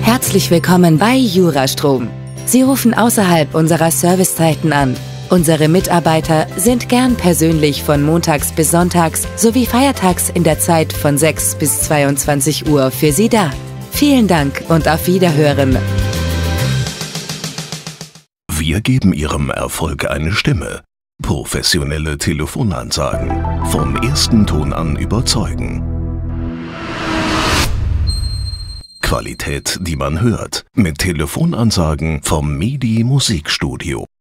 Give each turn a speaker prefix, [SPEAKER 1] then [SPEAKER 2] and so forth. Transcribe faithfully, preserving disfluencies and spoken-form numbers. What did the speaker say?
[SPEAKER 1] Herzlich willkommen bei Jurastrom. Sie rufen außerhalb unserer Servicezeiten an. Unsere Mitarbeiter sind gern persönlich von montags bis sonntags sowie feiertags in der Zeit von sechs bis zweiundzwanzig Uhr für Sie da. Vielen Dank und auf Wiederhören.
[SPEAKER 2] Wir geben Ihrem Erfolg eine Stimme. Professionelle Telefonansagen. Vom ersten Ton an überzeugen. Qualität, die man hört. Mit Telefonansagen vom Midi Musikstudio.